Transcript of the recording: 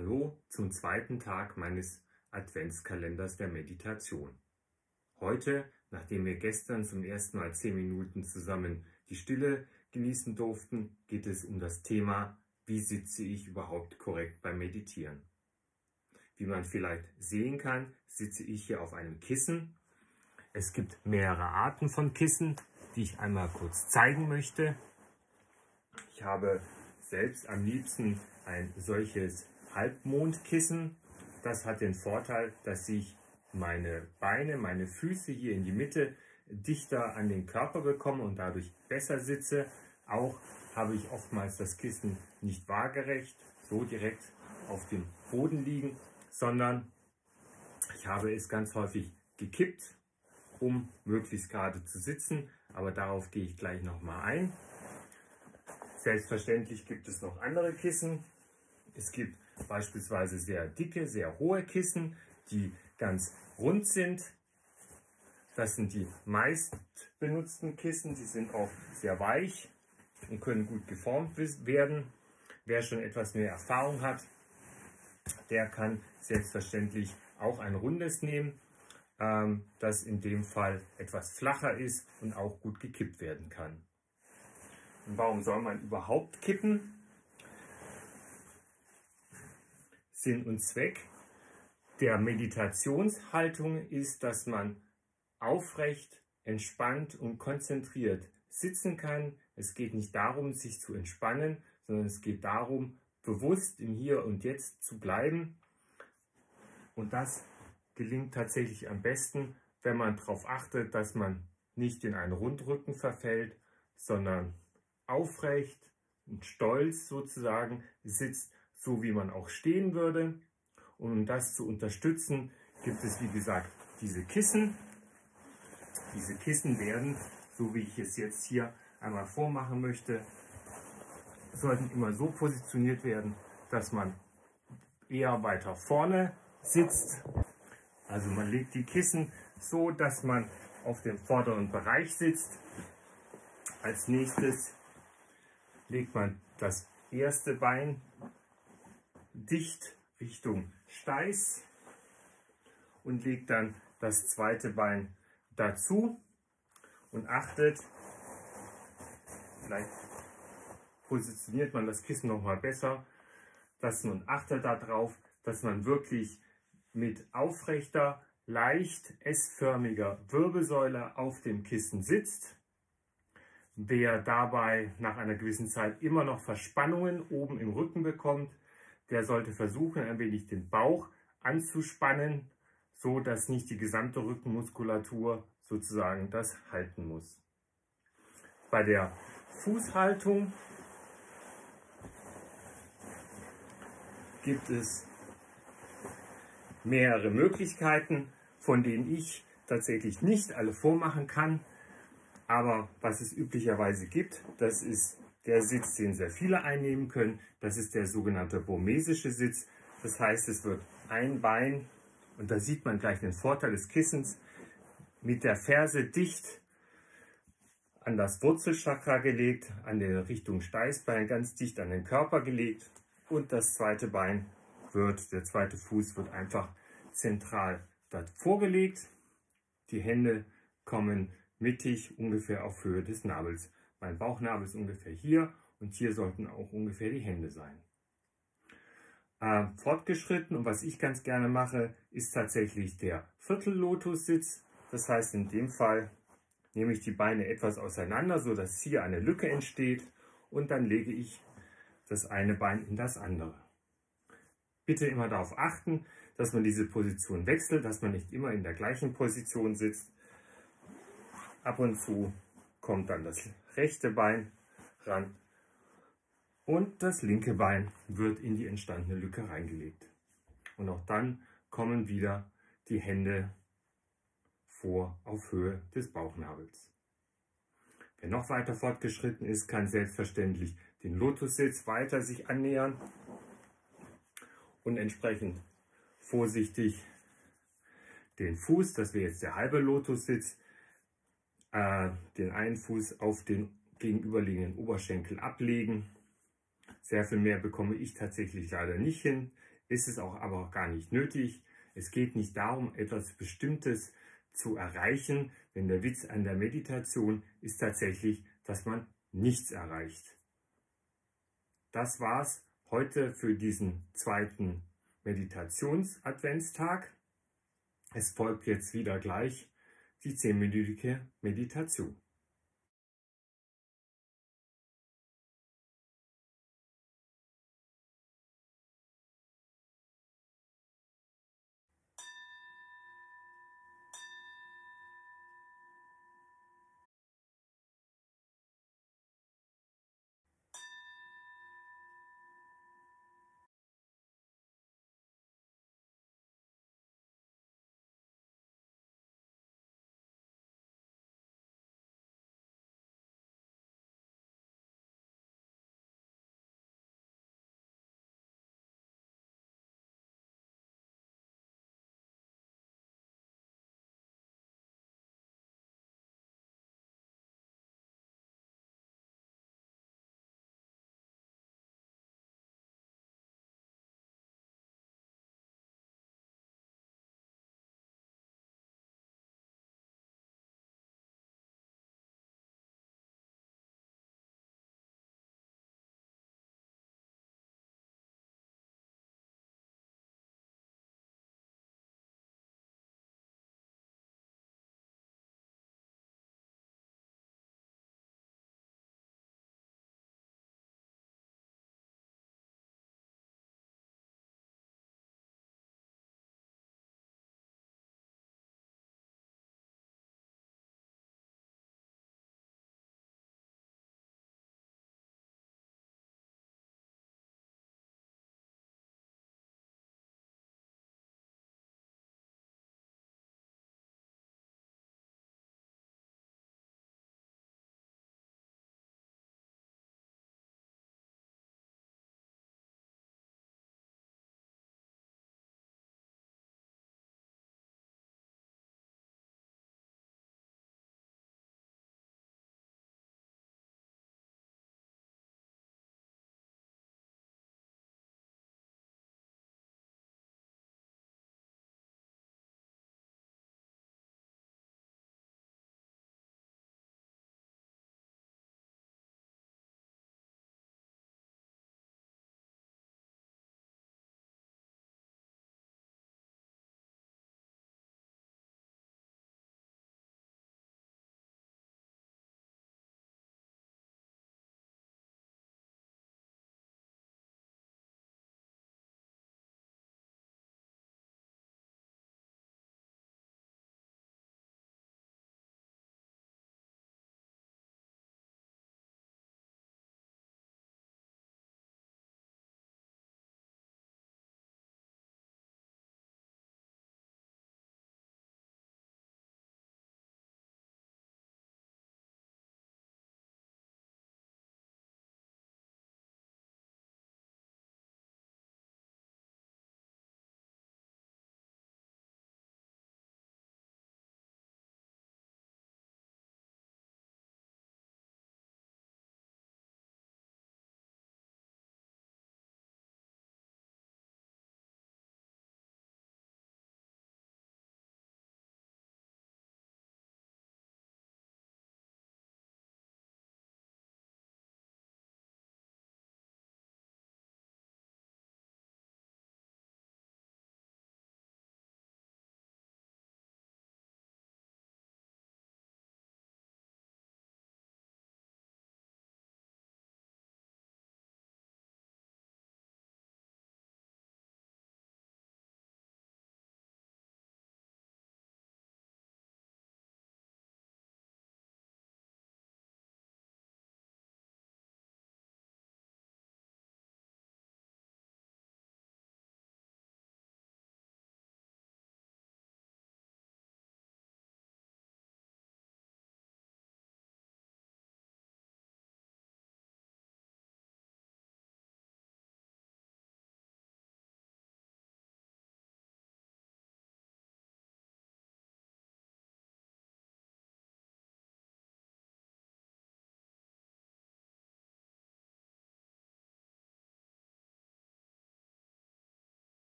Hallo zum zweiten Tag meines Adventskalenders der Meditation. Heute, nachdem wir gestern zum ersten Mal 10 Minuten zusammen die Stille genießen durften, geht es um das Thema, wie sitze ich überhaupt korrekt beim Meditieren. Wie man vielleicht sehen kann, sitze ich hier auf einem Kissen. Es gibt mehrere Arten von Kissen, die ich einmal kurz zeigen möchte. Ich habe selbst am liebsten ein solches Halbmondkissen. Das hat den Vorteil, dass ich meine Beine, meine Füße hier in die Mitte dichter an den Körper bekomme und dadurch besser sitze. Auch habe ich oftmals das Kissen nicht waagerecht, so direkt auf dem Boden liegen, sondern ich habe es ganz häufig gekippt, um möglichst gerade zu sitzen, aber darauf gehe ich gleich nochmal ein. Selbstverständlich gibt es noch andere Kissen. Es gibt beispielsweise sehr dicke, sehr hohe Kissen, die ganz rund sind. Das sind die meist benutzten Kissen. Die sind auch sehr weich und können gut geformt werden. Wer schon etwas mehr Erfahrung hat, der kann selbstverständlich auch ein rundes nehmen, das in dem Fall etwas flacher ist und auch gut gekippt werden kann. Und warum soll man überhaupt kippen? Sinn und Zweck der Meditationshaltung ist, dass man aufrecht, entspannt und konzentriert sitzen kann. Es geht nicht darum, sich zu entspannen, sondern es geht darum, bewusst im Hier und Jetzt zu bleiben. Und das gelingt tatsächlich am besten, wenn man darauf achtet, dass man nicht in einen Rundrücken verfällt, sondern aufrecht und stolz sozusagen sitzt, so wie man auch stehen würde. Und um das zu unterstützen, gibt es wie gesagt diese Kissen. Diese Kissen werden, so wie ich es jetzt hier einmal vormachen möchte, sollten immer so positioniert werden, dass man eher weiter vorne sitzt. Also man legt die Kissen so, dass man auf dem vorderen Bereich sitzt. Als nächstes legt man das erste Bein dicht Richtung Steiß und legt dann das zweite Bein dazu und achtet, vielleicht positioniert man das Kissen noch mal besser, dass man achtet darauf, dass man wirklich mit aufrechter, leicht S-förmiger Wirbelsäule auf dem Kissen sitzt. Wer dabei nach einer gewissen Zeit immer noch Verspannungen oben im Rücken bekommt, der sollte versuchen, ein wenig den Bauch anzuspannen, so dass nicht die gesamte Rückenmuskulatur sozusagen das halten muss. Bei der Fußhaltung gibt es mehrere Möglichkeiten, von denen ich tatsächlich nicht alle vormachen kann. Aber was es üblicherweise gibt, das ist der Sitz, den sehr viele einnehmen können. Das ist der sogenannte burmesische Sitz. Das heißt, es wird ein Bein, und da sieht man gleich den Vorteil des Kissens, mit der Ferse dicht an das Wurzelchakra gelegt, an der Richtung Steißbein ganz dicht an den Körper gelegt. Und das zweite Bein der zweite Fuß wird einfach zentral davor gelegt. Die Hände kommen mittig ungefähr auf Höhe des Nabels. Mein Bauchnabel ist ungefähr hier und hier sollten auch ungefähr die Hände sein. Fortgeschritten, und was ich ganz gerne mache, ist tatsächlich der Viertellotussitz. Das heißt, in dem Fall nehme ich die Beine etwas auseinander, sodass hier eine Lücke entsteht, und dann lege ich das eine Bein in das andere. Bitte immer darauf achten, dass man diese Position wechselt, dass man nicht immer in der gleichen Position sitzt. Ab und zu kommt dann das rechte Bein ran und das linke Bein wird in die entstandene Lücke reingelegt. Und auch dann kommen wieder die Hände vor auf Höhe des Bauchnabels. Wer noch weiter fortgeschritten ist, kann selbstverständlich den Lotussitz weiter sich annähern und entsprechend vorsichtig den Fuß, das wäre jetzt der halbe Lotussitz, den einen Fuß auf den gegenüberliegenden Oberschenkel ablegen. Sehr viel mehr bekomme ich tatsächlich leider nicht hin. ist es auch aber auch gar nicht nötig. Es geht nicht darum, etwas Bestimmtes zu erreichen, denn der Witz an der Meditation ist tatsächlich, dass man nichts erreicht. Das war's heute für diesen zweiten Meditations-Adventstag. Es folgt jetzt wieder gleich die 10-minütige Meditation.